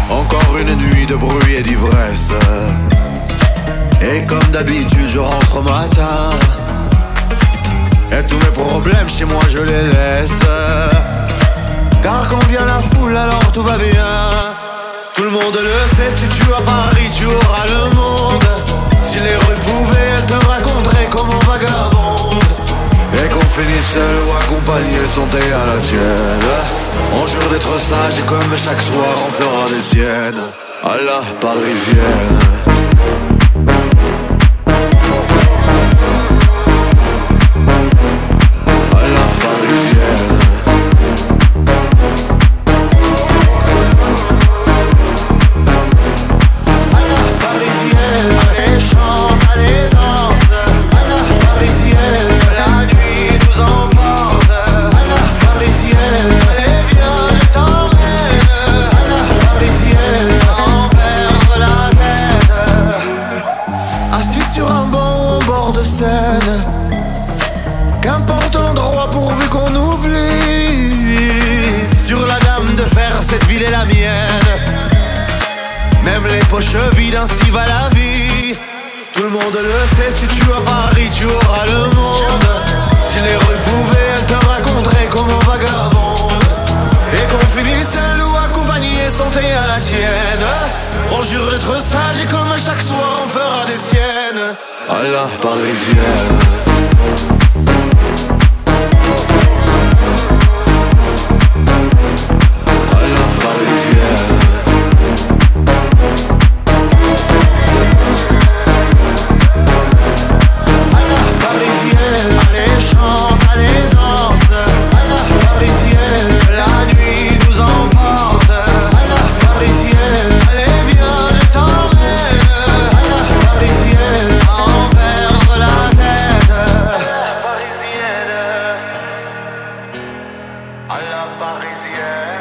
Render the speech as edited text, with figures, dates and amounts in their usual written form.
Encore une nuit de bruit et d'ivresse. Et comme d'habitude je rentre au matin. Et tous mes problèmes chez moi je les laisse. Car quand vient la foule alors tout va bien. Tout le monde le sait, si tu vas à Paris tu auras le monde. Si les rues pouvaient, elles te raconteraient comment vagabonde. Et qu'on finisse seul ou accompagné, santé à la tienne. On jure d'être sage et comme chaque soir on fera des siennes. À la parisienne. Qu'importe l'endroit pourvu qu'on oublie. Sur la dame de fer, cette ville est la mienne. Même les poches vides, ainsi va la vie. Tout le monde le sait, si tu vas à Paris, tu auras le monde. Si les rues pouvaient, elles te raconteraient comment vagabonde. Et qu'on finisse seul ou accompagné, santé à la tienne. On jure d'être sage et comme chaque soir on fera des siennes. À la parisienne. À la parisienne.